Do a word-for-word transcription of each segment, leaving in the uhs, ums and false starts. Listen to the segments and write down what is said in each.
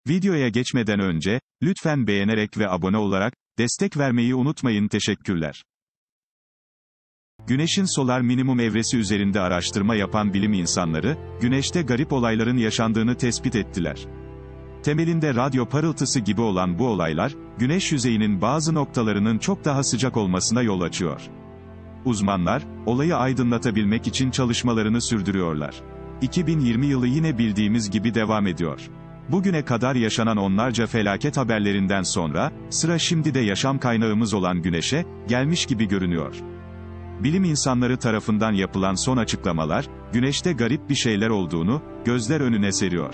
Videoya geçmeden önce, lütfen beğenerek ve abone olarak, destek vermeyi unutmayın. Teşekkürler. Güneşin solar minimum evresi üzerinde araştırma yapan bilim insanları, Güneş'te garip olayların yaşandığını tespit ettiler. Temelinde radyo parıltısı gibi olan bu olaylar, Güneş yüzeyinin bazı noktalarının çok daha sıcak olmasına yol açıyor. Uzmanlar, olayı aydınlatabilmek için çalışmalarını sürdürüyorlar. iki bin yirmi yılı yine bildiğimiz gibi devam ediyor. Bugüne kadar yaşanan onlarca felaket haberlerinden sonra, sıra şimdi de yaşam kaynağımız olan Güneş'e gelmiş gibi görünüyor. Bilim insanları tarafından yapılan son açıklamalar, Güneş'te garip bir şeyler olduğunu gözler önüne seriyor.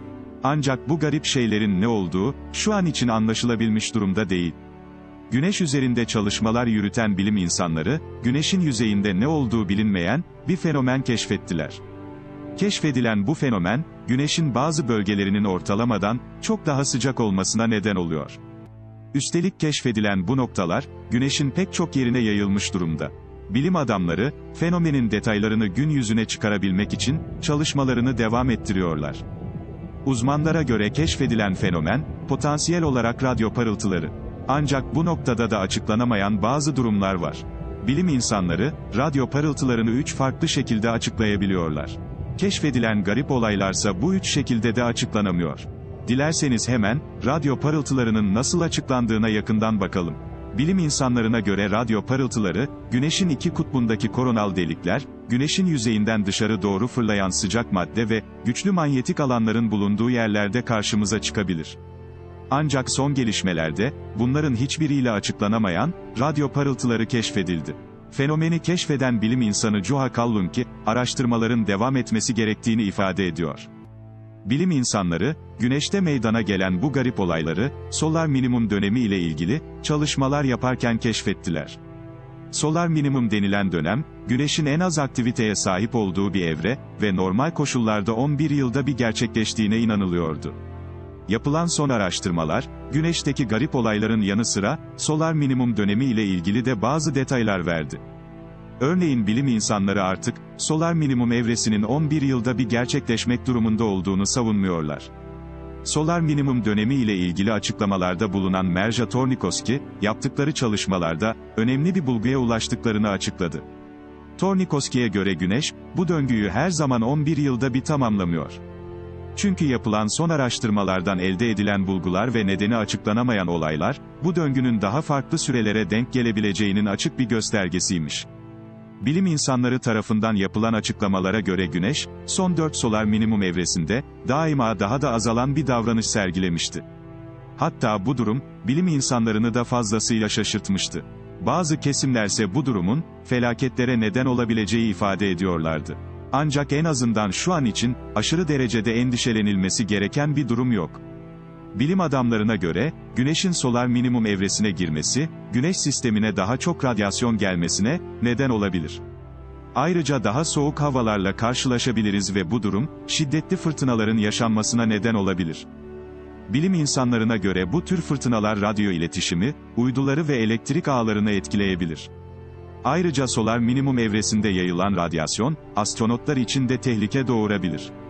Ancak bu garip şeylerin ne olduğu, şu an için anlaşılabilmiş durumda değil. Güneş üzerinde çalışmalar yürüten bilim insanları, Güneş'in yüzeyinde ne olduğu bilinmeyen bir fenomen keşfettiler. Keşfedilen bu fenomen, Güneş'in bazı bölgelerinin ortalamadan çok daha sıcak olmasına neden oluyor. Üstelik keşfedilen bu noktalar, Güneş'in pek çok yerine yayılmış durumda. Bilim adamları, fenomenin detaylarını gün yüzüne çıkarabilmek için çalışmalarını devam ettiriyorlar. Uzmanlara göre keşfedilen fenomen, potansiyel olarak radyo parıltıları. Ancak bu noktada da açıklanamayan bazı durumlar var. Bilim insanları, radyo parıltılarını üç farklı şekilde açıklayabiliyorlar. Keşfedilen garip olaylarsa bu üç şekilde de açıklanamıyor. Dilerseniz hemen, radyo parıltılarının nasıl açıklandığına yakından bakalım. Bilim insanlarına göre radyo parıltıları, Güneş'in iki kutbundaki koronal delikler, Güneş'in yüzeyinden dışarı doğru fırlayan sıcak madde ve güçlü manyetik alanların bulunduğu yerlerde karşımıza çıkabilir. Ancak son gelişmelerde, bunların hiçbiriyle açıklanamayan, radyo parıltıları keşfedildi. Fenomeni keşfeden bilim insanı Juha Kallunki, araştırmaların devam etmesi gerektiğini ifade ediyor. Bilim insanları, Güneş'te meydana gelen bu garip olayları, solar minimum dönemi ile ilgili, çalışmalar yaparken keşfettiler. Solar minimum denilen dönem, Güneş'in en az aktiviteye sahip olduğu bir evre ve normal koşullarda on bir yılda bir gerçekleştiğine inanılıyordu. Yapılan son araştırmalar, Güneş'teki garip olayların yanı sıra, solar minimum dönemi ile ilgili de bazı detaylar verdi. Örneğin bilim insanları artık, solar minimum evresinin on bir yılda bir gerçekleşmek durumunda olduğunu savunmuyorlar. Solar minimum dönemi ile ilgili açıklamalarda bulunan Merja Tornikoski, yaptıkları çalışmalarda, önemli bir bulguya ulaştıklarını açıkladı. Tornikoski'ye göre Güneş, bu döngüyü her zaman on bir yılda bir tamamlamıyor. Çünkü yapılan son araştırmalardan elde edilen bulgular ve nedeni açıklanamayan olaylar, bu döngünün daha farklı sürelere denk gelebileceğinin açık bir göstergesiymiş. Bilim insanları tarafından yapılan açıklamalara göre Güneş, son dört solar minimum evresinde, daima daha da azalan bir davranış sergilemişti. Hatta bu durum, bilim insanlarını da fazlasıyla şaşırtmıştı. Bazı kesimlerse bu durumun, felaketlere neden olabileceği ifade ediyorlardı. Ancak en azından şu an için, aşırı derecede endişelenilmesi gereken bir durum yok. Bilim adamlarına göre, Güneş'in solar minimum evresine girmesi, Güneş sistemine daha çok radyasyon gelmesine neden olabilir. Ayrıca daha soğuk havalarla karşılaşabiliriz ve bu durum, şiddetli fırtınaların yaşanmasına neden olabilir. Bilim insanlarına göre bu tür fırtınalar radyo iletişimi, uyduları ve elektrik ağlarını etkileyebilir. Ayrıca solar minimum evresinde yayılan radyasyon, astronotlar için de tehlike doğurabilir.